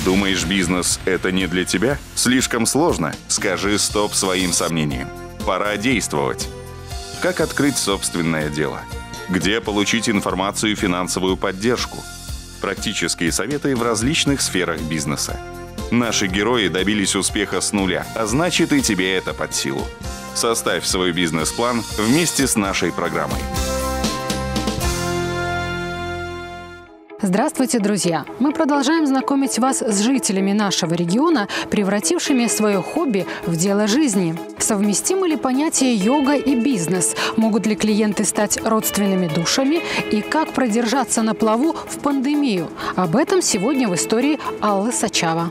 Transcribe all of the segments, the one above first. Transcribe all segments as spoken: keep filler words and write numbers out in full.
Думаешь, бизнес – это не для тебя? Слишком сложно? Скажи стоп своим сомнениям. Пора действовать. Как открыть собственное дело? Где получить информацию и финансовую поддержку? Практические советы в различных сферах бизнеса. Наши герои добились успеха с нуля, а значит и тебе это под силу. Составь свой бизнес-план вместе с нашей программой. Здравствуйте, друзья! Мы продолжаем знакомить вас с жителями нашего региона, превратившими свое хобби в дело жизни. Совместимы ли понятия йога и бизнес? Могут ли клиенты стать родственными душами? И как продержаться на плаву в пандемию? Об этом сегодня в истории Аллы Сачава.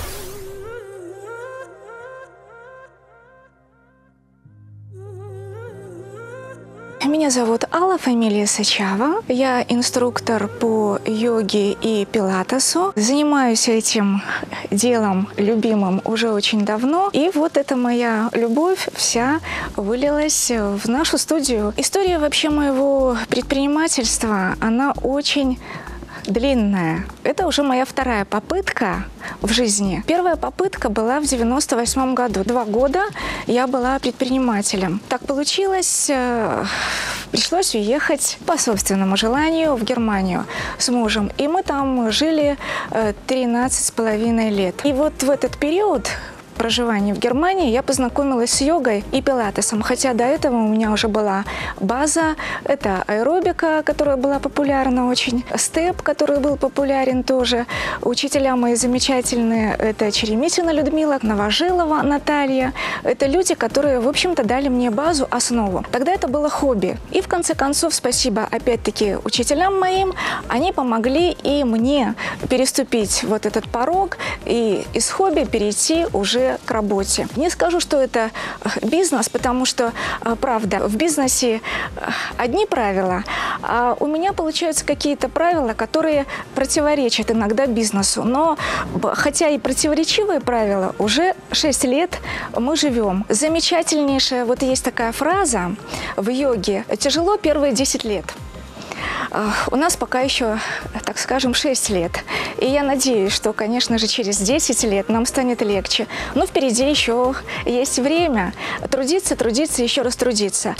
Меня зовут Алла, фамилия Сачава. Я инструктор по йоге и пилатесу. Занимаюсь этим делом любимым уже очень давно. И вот эта моя любовь вся вылилась в нашу студию. История вообще моего предпринимательства, она очень длинная. Это уже моя вторая попытка в жизни. Первая попытка была в девяносто восьмом году. Два года я была предпринимателем. Так получилось, пришлось уехать по собственному желанию в Германию с мужем. И мы там жили тринадцать с половиной лет. И вот в этот период проживания в Германии я познакомилась с йогой и пилатесом, хотя до этого у меня уже была база, это аэробика, которая была популярна очень, степ, который был популярен тоже. Учителя мои замечательные, это Черемисина Людмила, Новожилова Наталья, это люди, которые, в общем-то, дали мне базу, основу. Тогда это было хобби. И в конце концов, спасибо опять-таки учителям моим, они помогли и мне переступить вот этот порог и из хобби перейти уже к работе. Не скажу, что это бизнес, потому что, правда, в бизнесе одни правила, а у меня получаются какие-то правила, которые противоречат иногда бизнесу. Но, хотя и противоречивые правила, уже шесть лет мы живем. Замечательнейшая, вот есть такая фраза в йоге: «Тяжело первые десять лет». У нас пока еще, так скажем, шесть лет. И я надеюсь, что, конечно же, через десять лет нам станет легче. Но впереди еще есть время трудиться, трудиться, еще раз трудиться.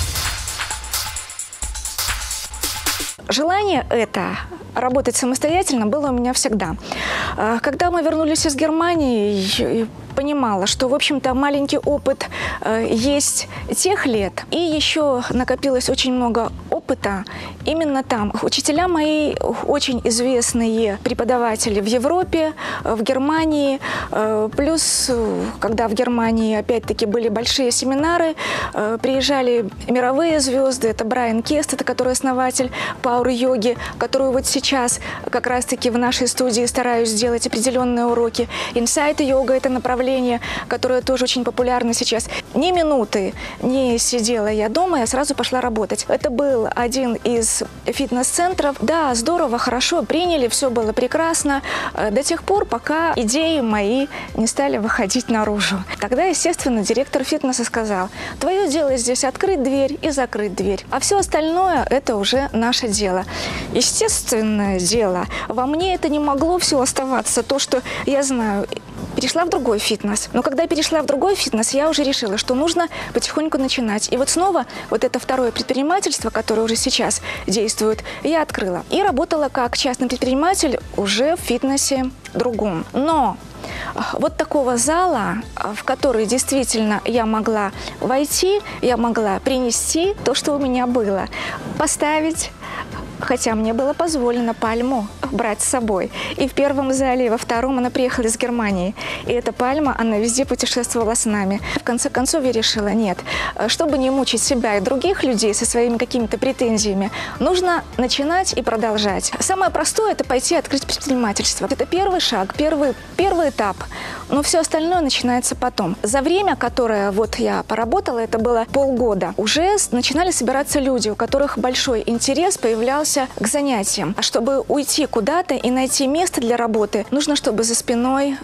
Желание это работать самостоятельно было у меня всегда. Когда мы вернулись из Германии, понимала, что, в общем-то, маленький опыт э, есть тех лет. И еще накопилось очень много опыта именно там. Учителя мои очень известные преподаватели в Европе, в Германии. Э, плюс, когда в Германии, опять-таки, были большие семинары, э, приезжали мировые звезды. Это Брайан Кест, это который основатель пауэр-йоги, которую вот сейчас как раз-таки в нашей студии стараюсь сделать определенные уроки. Инсайт-йога – это направление, которое тоже очень популярно сейчас. Ни минуты не сидела я дома, я сразу пошла работать. Это был один из фитнес-центров. Да, здорово, хорошо, приняли, все было прекрасно, до тех пор, пока идеи мои не стали выходить наружу. Тогда, естественно, директор фитнеса сказал: твое дело здесь открыть дверь и закрыть дверь, а все остальное – это уже наше дело. Естественное дело, во мне это не могло все оставаться, то, что я знаю. Перешла в другой фитнес. Но когда я перешла в другой фитнес, я уже решила, что нужно потихоньку начинать. И вот снова вот это второе предпринимательство, которое уже сейчас действует, я открыла. И работала как частный предприниматель уже в фитнесе другом. Но вот такого зала, в который действительно я могла войти, я могла принести то, что у меня было, поставить, хотя мне было позволено пальму брать с собой. И в первом зале, и во втором она приехала из Германии. И эта пальма, она везде путешествовала с нами. В конце концов я решила: нет, чтобы не мучить себя и других людей со своими какими-то претензиями, нужно начинать и продолжать. Самое простое – это пойти открыть предпринимательство. Это первый шаг, первый, первый этап. Но все остальное начинается потом. За время, которое вот я поработала, это было полгода, уже начинали собираться люди, у которых большой интерес появлялся к занятиям. А чтобы уйти куда-то и найти место для работы, нужно, чтобы за спиной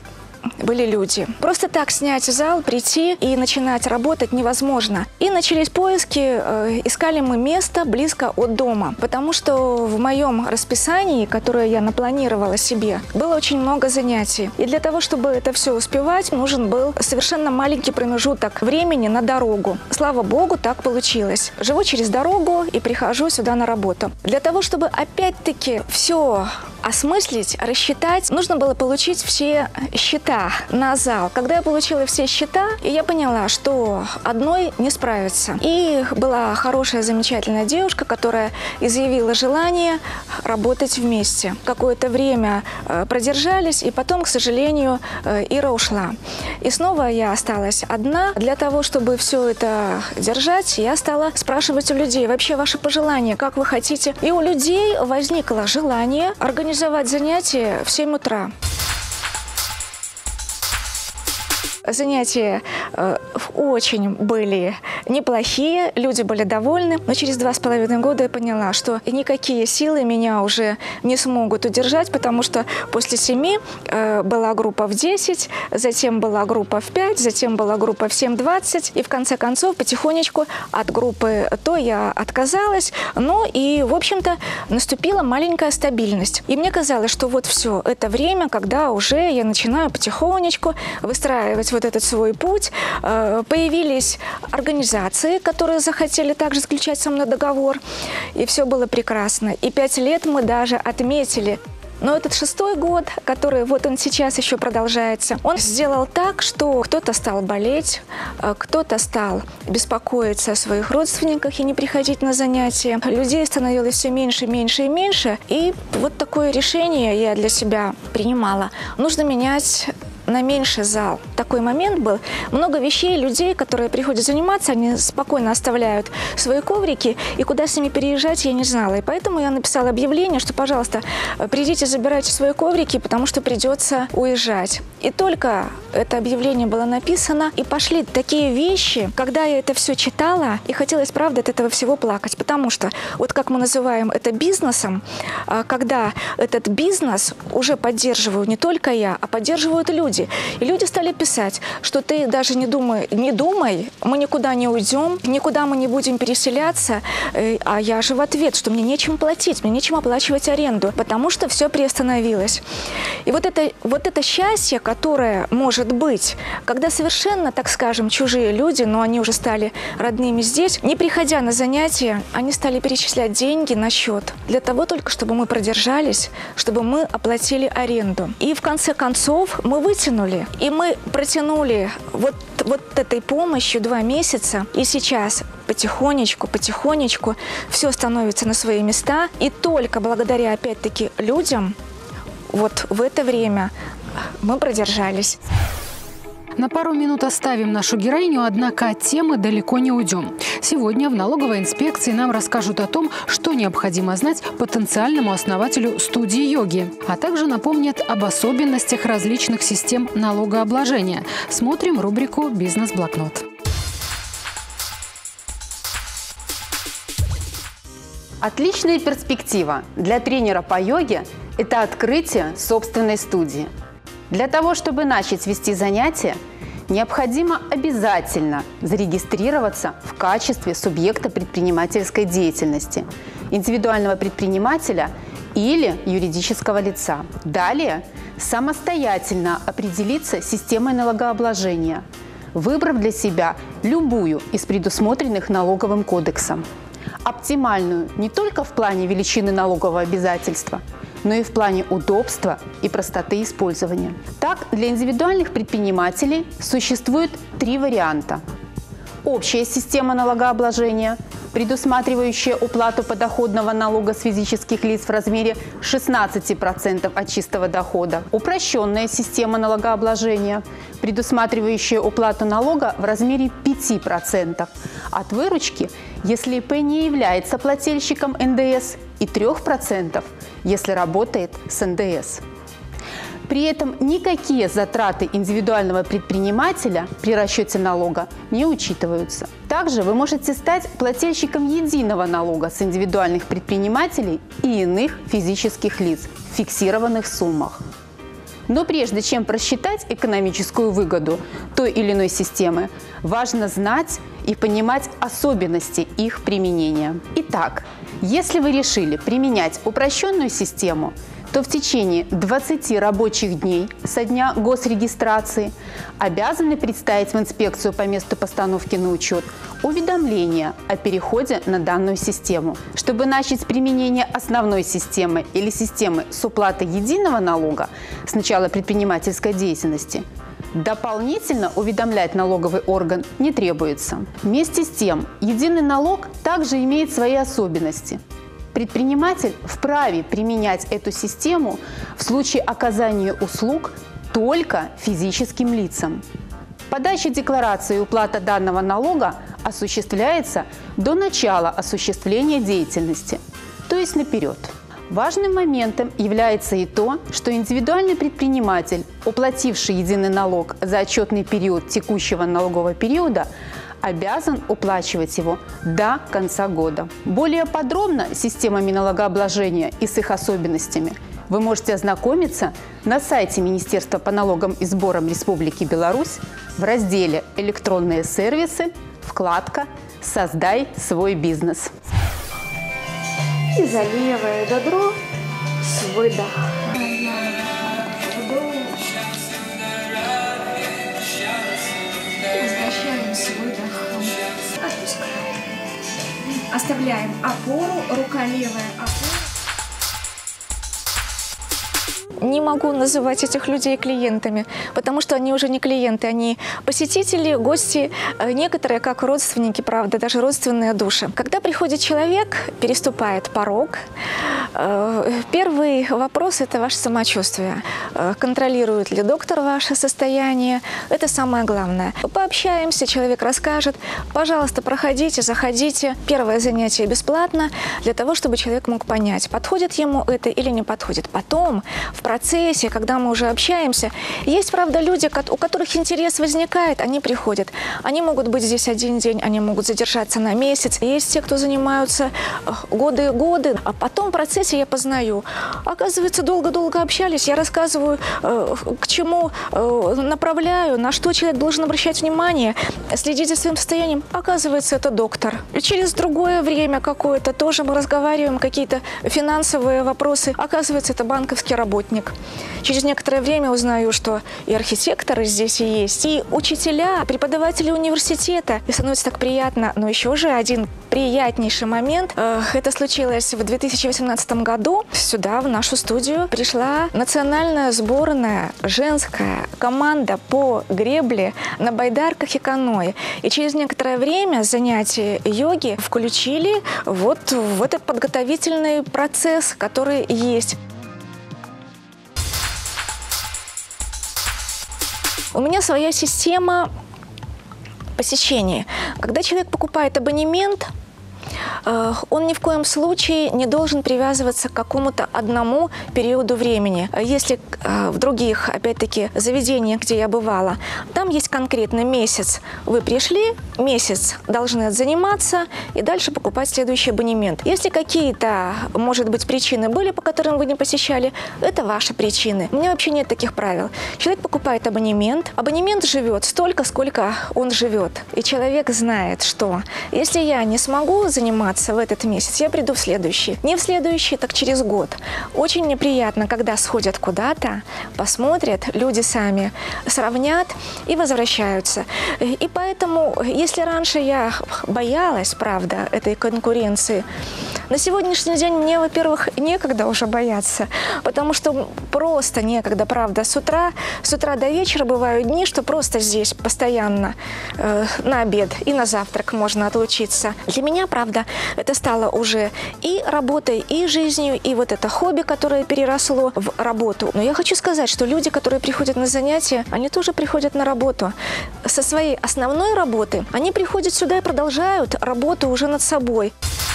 были люди. Просто так снять зал, прийти и начинать работать невозможно. И начались поиски, э, искали мы место близко от дома, потому что в моем расписании, которое я напланировала себе, было очень много занятий. И для того, чтобы это все успевать, нужен был совершенно маленький промежуток времени на дорогу. Слава богу, так получилось. Живу через дорогу и прихожу сюда на работу. Для того, чтобы опять-таки все осмыслить, рассчитать, нужно было получить все счета на зал. Когда я получила все счета, я поняла, что одной не справиться. И была хорошая, замечательная девушка, которая изъявила желание работать вместе. Какое-то время продержались, и потом, к сожалению, Ира ушла. И снова я осталась одна. Для того, чтобы все это держать, я стала спрашивать у людей вообще ваши пожелания, как вы хотите. И у людей возникло желание организовать занятия в семь утра. Занятия э, очень были неплохие, люди были довольны. Но через два с половиной года я поняла, что никакие силы меня уже не смогут удержать, потому что после семи э, была группа в десять, затем была группа в пять, затем была группа в семь двадцать. И в конце концов потихонечку от группы то я отказалась. Ну и, в общем-то, наступила маленькая стабильность. И мне казалось, что вот все, это время, когда уже я начинаю потихонечку выстраивать вот этот свой путь. Появились организации, которые захотели также заключать со мной договор, и все было прекрасно. И пять лет мы даже отметили. Но этот шестой год, который вот он сейчас еще продолжается, он сделал так, что кто-то стал болеть, кто-то стал беспокоиться о своих родственниках и не приходить на занятия. Людей становилось все меньше, меньше и меньше. И вот такое решение я для себя принимала. Нужно менять на меньший зал. Такой момент был. Много вещей, людей, которые приходят заниматься, они спокойно оставляют свои коврики, и куда с ними переезжать, я не знала. И поэтому я написала объявление, что, пожалуйста, придите, забирайте свои коврики, потому что придется уезжать. И только это объявление было написано, и пошли такие вещи, когда я это все читала, и хотелось, правда, от этого всего плакать. Потому что, вот как мы называем это бизнесом, когда этот бизнес уже поддерживаю не только я, а поддерживают люди. И люди стали писать, что ты даже не думай, не думай, мы никуда не уйдем, никуда мы не будем переселяться. А я же в ответ, что мне нечем платить, мне нечем оплачивать аренду, потому что все приостановилось. И вот это, вот это счастье, которое может быть, когда совершенно, так скажем, чужие люди, но они уже стали родными здесь, не приходя на занятия, они стали перечислять деньги на счет для того только, чтобы мы продержались, чтобы мы оплатили аренду. И в конце концов мы вытянули. И мы протянули вот, вот этой помощью два месяца. И сейчас потихонечку, потихонечку все становится на свои места. И только благодаря, опять-таки, людям вот в это время мы продержались. На пару минут оставим нашу героиню, однако от темы далеко не уйдем. Сегодня в налоговой инспекции нам расскажут о том, что необходимо знать потенциальному основателю студии йоги, а также напомнят об особенностях различных систем налогообложения. Смотрим рубрику «Бизнес-блокнот». Отличная перспектива для тренера по йоге – это открытие собственной студии. Для того, чтобы начать вести занятия, необходимо обязательно зарегистрироваться в качестве субъекта предпринимательской деятельности, индивидуального предпринимателя или юридического лица. Далее самостоятельно определиться с системой налогообложения, выбрав для себя любую из предусмотренных налоговым кодексом. Оптимальную не только в плане величины налогового обязательства, но и в плане удобства и простоты использования. Так, для индивидуальных предпринимателей существует три варианта. Общая система налогообложения, предусматривающая уплату подоходного налога с физических лиц в размере шестнадцати процентов от чистого дохода. Упрощенная система налогообложения, предусматривающая уплату налога в размере пяти процентов от выручки, если ИП не является плательщиком эн дэ эс, и трёх процентов, если работает с эн дэ эс. При этом никакие затраты индивидуального предпринимателя при расчете налога не учитываются. Также вы можете стать плательщиком единого налога с индивидуальных предпринимателей и иных физических лиц в фиксированных суммах. Но прежде чем просчитать экономическую выгоду той или иной системы, важно знать и понимать особенности их применения. Итак, если вы решили применять упрощенную систему, то в течение двадцати рабочих дней со дня госрегистрации обязаны представить в инспекцию по месту постановки на учет уведомление о переходе на данную систему. Чтобы начать применение основной системы или системы с уплатой единого налога с начала предпринимательской деятельности, дополнительно уведомлять налоговый орган не требуется. Вместе с тем, единый налог также имеет свои особенности. Предприниматель вправе применять эту систему в случае оказания услуг только физическим лицам. Подача декларации и уплата данного налога осуществляется до начала осуществления деятельности, то есть наперед. Важным моментом является и то, что индивидуальный предприниматель, уплативший единый налог за отчетный период текущего налогового периода, обязан уплачивать его до конца года. Более подробно с системами налогообложения и с их особенностями вы можете ознакомиться на сайте Министерства по налогам и сборам Республики Беларусь в разделе «Электронные сервисы», вкладка «Создай свой бизнес». И за левое бедро с выдох. Возвращаем с выдохом. Отпускаем. Оставляем опору, рука левая опора. Не могу называть этих людей клиентами, потому что они уже не клиенты, они посетители, гости, некоторые как родственники, правда, даже родственные души. Когда приходит человек, переступает порог, первый вопрос – это ваше самочувствие. Контролирует ли доктор ваше состояние? Это самое главное. Пообщаемся, человек расскажет. Пожалуйста, проходите, заходите. Первое занятие бесплатно для того, чтобы человек мог понять, подходит ему это или не подходит. Потом, в процессе, когда мы уже общаемся, есть, правда, люди, у которых интерес возникает, они приходят. Они могут быть здесь один день, они могут задержаться на месяц. Есть те, кто занимаются годы и годы, а потом в процессе я познаю. Оказывается, долго-долго общались, я рассказываю, к чему направляю, на что человек должен обращать внимание, следить за своим состоянием. Оказывается, это доктор. И через другое время какое-то тоже мы разговариваем, какие-то финансовые вопросы. Оказывается, это банковский работник. Через некоторое время узнаю, что и архитекторы здесь и есть, и учителя, преподаватели университета. И становится так приятно. Но еще же один приятнейший момент. Это случилось в две тысячи восемнадцатом году. Сюда, в нашу студию, пришла национальная сборная женская команда по гребле на байдарках и каноэ. И через некоторое время занятия йоги включили вот в этот подготовительный процесс, который есть. У меня своя система посещения. Когда человек покупает абонемент, он ни в коем случае не должен привязываться к какому-то одному периоду времени. Если в других, опять-таки, заведениях, где я бывала, там есть конкретно месяц. Вы пришли, месяц должны заниматься и дальше покупать следующий абонемент. Если какие-то, может быть, причины были, по которым вы не посещали, это ваши причины. У меня вообще нет таких правил. Человек покупает абонемент, абонемент живет столько, сколько он живет. И человек знает, что если я не смогу заниматься в этот месяц, я приду в следующий. Не в следующий, так через год. Очень неприятно, когда сходят куда-то, посмотрят, люди сами сравнят и возвращаются. И поэтому, если раньше я боялась, правда, этой конкуренции, на сегодняшний день мне, во-первых, некогда уже бояться, потому что просто некогда, правда. С утра, с утра до вечера бывают дни, что просто здесь постоянно э, на обед и на завтрак можно отлучиться. Для меня, правда, это стало уже и работой, и жизнью, и вот это хобби, которое переросло в работу. Но я хочу сказать, что люди, которые приходят на занятия, они тоже приходят на работу. Со своей основной работы они приходят сюда и продолжают работу уже над собой.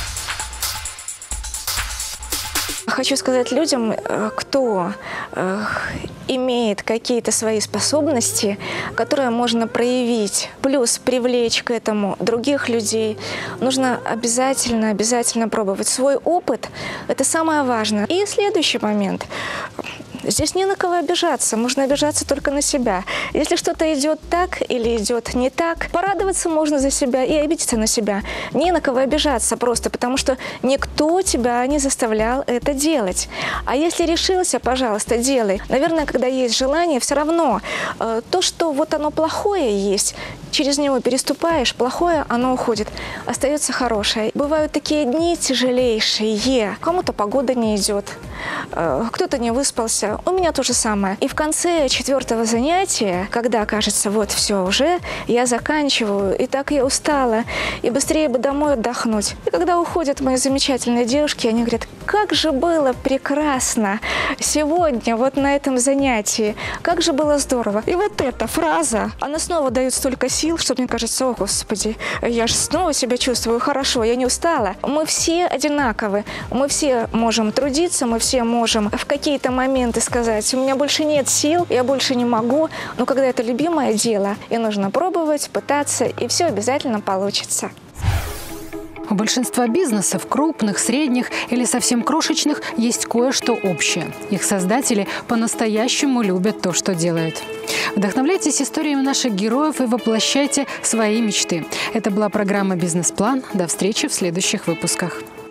Хочу сказать людям, кто имеет какие-то свои способности, которые можно проявить, плюс привлечь к этому других людей, нужно обязательно, обязательно пробовать. Свой опыт – это самое важное. И следующий момент. Здесь не на кого обижаться, можно обижаться только на себя. Если что-то идет так или идет не так, порадоваться можно за себя и обидеться на себя. Не на кого обижаться просто, потому что никто тебя не заставлял это делать. А если решился, пожалуйста, делай. Наверное, когда есть желание, все равно э, то, что вот оно плохое есть, через него переступаешь, плохое, оно уходит. Остается хорошее. Бывают такие дни тяжелейшие. Кому-то погода не идет, э, кто-то не выспался. У меня то же самое. И в конце четвертого занятия, когда кажется, вот все уже, я заканчиваю, и так я устала, и быстрее бы домой отдохнуть. И когда уходят мои замечательные девушки, они говорят, как же было прекрасно сегодня вот на этом занятии, как же было здорово. И вот эта фраза, она снова дает столько сил, что мне кажется, о, Господи, я же снова себя чувствую хорошо, я не устала. Мы все одинаковы, мы все можем трудиться, мы все можем в какие-то моменты сказать, у меня больше нет сил, я больше не могу, но когда это любимое дело, и нужно пробовать, пытаться, и все обязательно получится. У большинства бизнесов, крупных, средних или совсем крошечных, есть кое-что общее. Их создатели по-настоящему любят то, что делают. Вдохновляйтесь историями наших героев и воплощайте свои мечты. Это была программа «Бизнес-план». До встречи в следующих выпусках.